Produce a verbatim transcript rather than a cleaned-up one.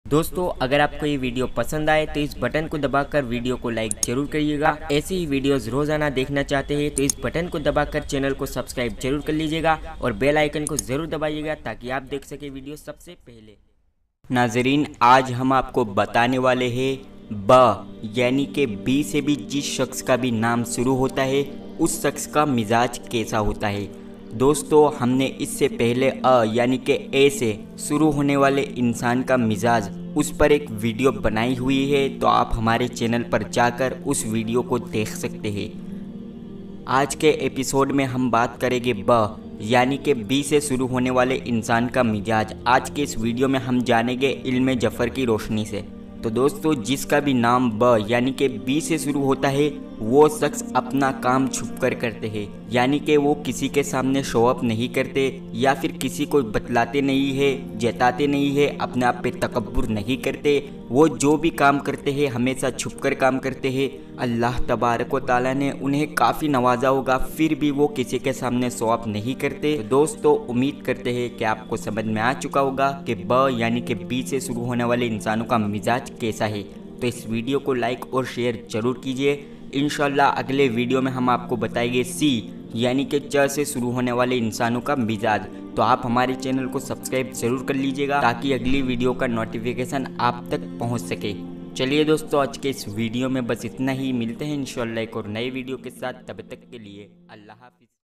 दोस्तों अगर आपको ये वीडियो पसंद आए तो इस बटन को दबाकर वीडियो को लाइक जरूर करिएगा। ऐसे ही वीडियोस रोजाना देखना चाहते हैं तो इस बटन को दबाकर चैनल को सब्सक्राइब जरूर कर लीजिएगा और बेल आइकन को जरूर दबाइएगा ताकि आप देख सके वीडियो सबसे पहले। नाजरीन, आज हम आपको बताने वाले हैं ब यानी कि बी से भी जिस शख्स का भी नाम शुरू होता है उस शख्स का मिजाज कैसा होता है। दोस्तों, हमने इससे पहले अ यानी कि ए से शुरू होने वाले इंसान का मिजाज उस पर एक वीडियो बनाई हुई है, तो आप हमारे चैनल पर जाकर उस वीडियो को देख सकते हैं। आज के एपिसोड में हम बात करेंगे ब यानी कि बी से शुरू होने वाले इंसान का मिजाज। आज के इस वीडियो में हम जानेंगे इल्म जफ़र की रोशनी से। तो दोस्तों, जिसका भी नाम ब यानी कि बी से शुरू होता है वो शख्स अपना काम छुप कर करते हैं, यानी कि वो किसी के सामने शो अप नहीं करते या फिर किसी को बतलाते नहीं है, जताते नहीं है, अपने आप पे तकब्बुर नहीं करते। वो जो भी काम करते हैं हमेशा छुप कर काम करते हैं। अल्लाह तबारक व तआला ने उन्हें काफ़ी नवाजा होगा, फिर भी वो किसी के सामने शो अप नहीं करते। तो दोस्तों, उम्मीद करते हैं कि आपको समझ में आ चुका होगा कि ब यानी कि बी से शुरू होने वाले इंसानों का मिजाज कैसा है। तो इस वीडियो को लाइक और शेयर जरूर कीजिए। इंशाल्लाह अगले वीडियो में हम आपको बताएंगे सी यानी कि च से शुरू होने वाले इंसानों का मिजाज। तो आप हमारे चैनल को सब्सक्राइब जरूर कर लीजिएगा ताकि अगली वीडियो का नोटिफिकेशन आप तक पहुंच सके। चलिए दोस्तों, आज के इस वीडियो में बस इतना ही। मिलते हैं इंशाल्लाह एक और नए वीडियो के साथ। तब तक के लिए अल्लाह हाफिज़।